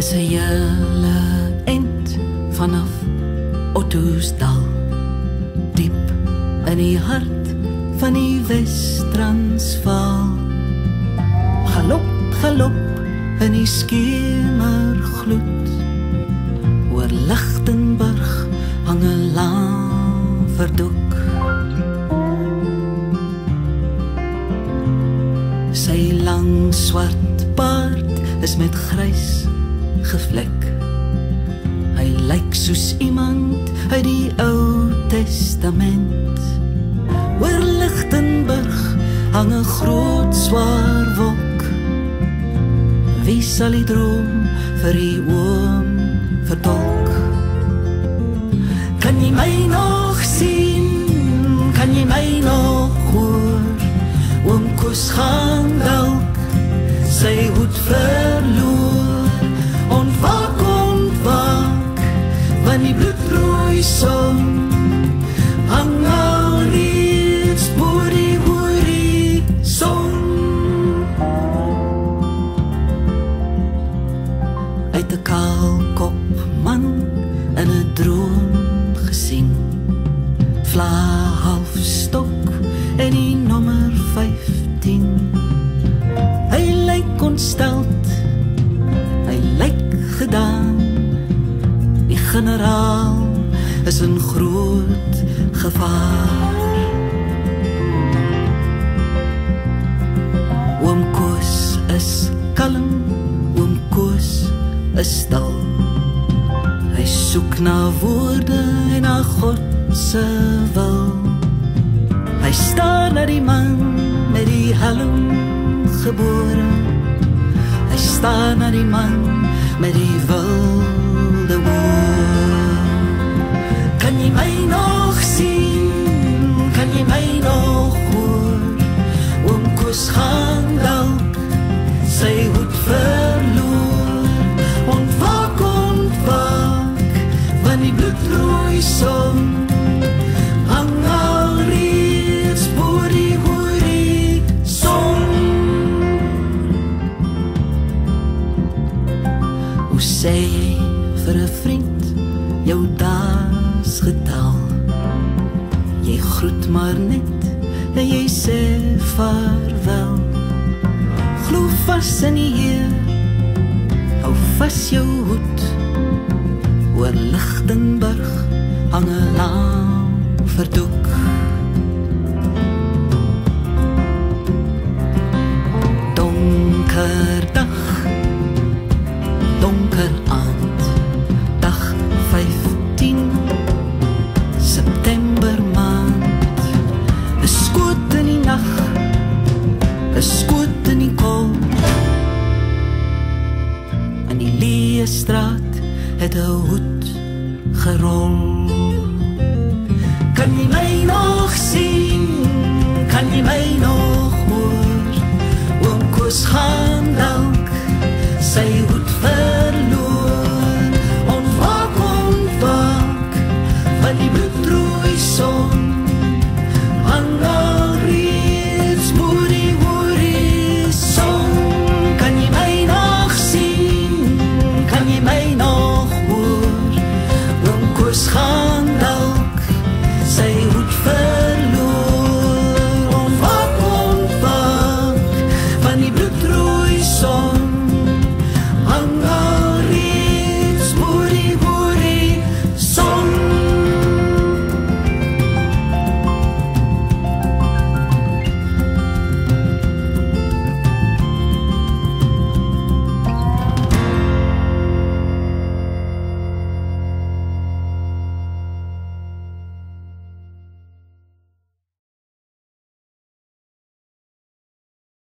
Dis 'n hele eind vanaf Ottosdal, diep in die hart van die Wes-Transvaal. Galop, galop in die skemergloed, oor Lichtenburg hang 'n laverdoek. Sy lang swart baard is met grys gevlek. Hy lyk soos iemand uit die Ou Testament. Oor Lichtenburg hang 'n groot swaar wolk. Wie sal die droom vir die oom vertolk? Kan jy my nog sien? Kan jy my nog hoor? Oom Koos gaan dalk sy hoed verloor. Ontwaak, ontwaak, want die bloedrooi son hang al reeds voor die horison. Uit 'n kaalkop man in 'n droom gesien, vla half stok en die nommer 15. Hy lyk ontsteld, hy lyk gedaan. Die generaal is in groot gevaar. Oom Koos is kalm, oom Koos is stil. Hy soek na woorde en na God se wil. Hy staar na die man met die helm gebore. Hy staar na die man met die wilde woord. Kan jy my nog sien? Kan jy my nog hoor? Oom Koos gaan dalk sy hoed verloor. Ontwaak, ontwaak, want die bloedrooi son hang al reeds voor die horison. Hoe sê jy vir 'n vriend jou daas getal? Jy groet maar net en jy sê vaarwel. Glo vas in die Heer, hou vas jou hoed. Oor Lichtenburg hang 'n laverdoek. Donker dag, donker aand, dag 15 September maand. 'n skoot in die nag, 'n skoot in die kol. In die leë straat het 'n hoed gerol. Kan jy my nog sien? Kan jy my nog hoor? Oom Koos gaan dalk sy hoed verloor. Ontwaak, ontwaak, want die bloedrooi son